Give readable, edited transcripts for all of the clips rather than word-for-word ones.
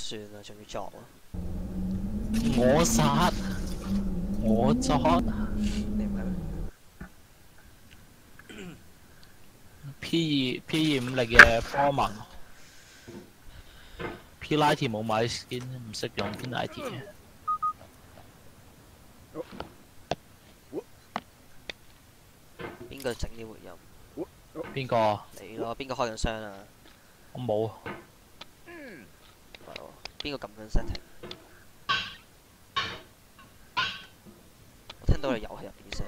算啦，仲要作啊！ 我殺，我作你唔係咩？ P250嘅波文 P Light 冇買 skin， 唔識用 P Light 嘅。 邊個整啲回音？ 邊個？ 你咯，邊個開緊箱啊？ 我冇。 係喎，邊個撳緊 setting？ 我聽到你遊戲入邊聲。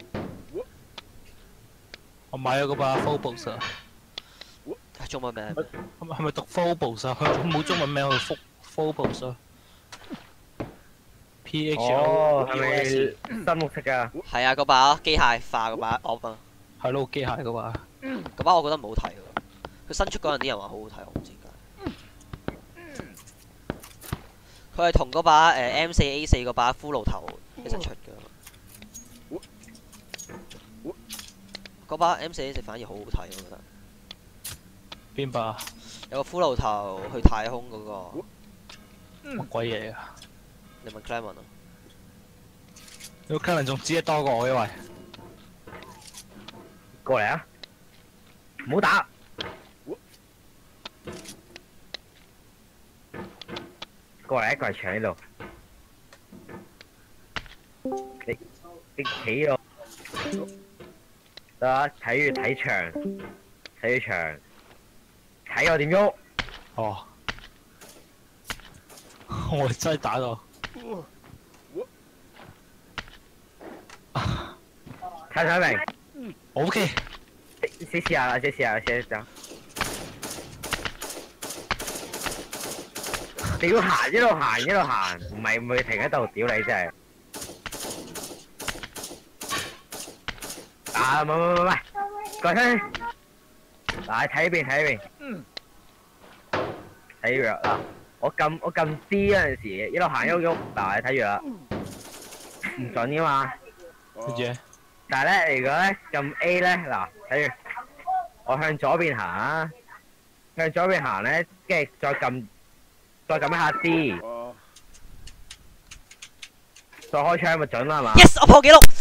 我買咗嗰把 Phobos 啊。 係中文名係咩？ 係咪讀 Phobos 啊？佢冇中文名，佢 Phobos 啊。PHO。 哦，係咪深綠色㗎？ 係啊，嗰把機械化嗰把 op 啊。 係咯，機械嗰把。 嗰把我覺得唔好睇喎。佢新出嗰陣啲人話好好睇，我唔知點解。佢係同嗰把M4A4 嗰把骷髏頭一齊出㗎。嗰把 M4A4 反而好好睇，我覺得。 邊把？ 有個骷髏頭去太空嗰個。 乜鬼嘢啊？ 你問 Clement 啊？ 你個 Clement 仲知得多過我，因為過嚟啊！唔好打！過嚟，一個係牆喺度。你企度。得啊！睇住睇牆，睇住牆，睇我點喐。 哦，我真係打到。 睇唔睇明 ？OK。 先試下啦，先試下，先走。你要行一路行一路行，唔係唔會停喺度，屌你真係。啊！唔係，過嚟。嗱，睇呢邊睇呢邊。睇住啦，我撳 D 嗰陣時，一路行一路喐。嗱，你睇住啦，唔準噶嘛。 跟住。 但係咧，如果咧撳 A 咧，嗱，睇住，我向左邊行啊，向左邊行咧，跟住再撳一下 D，再開槍咪準啦，係嘛 ？Yes， 我破紀錄。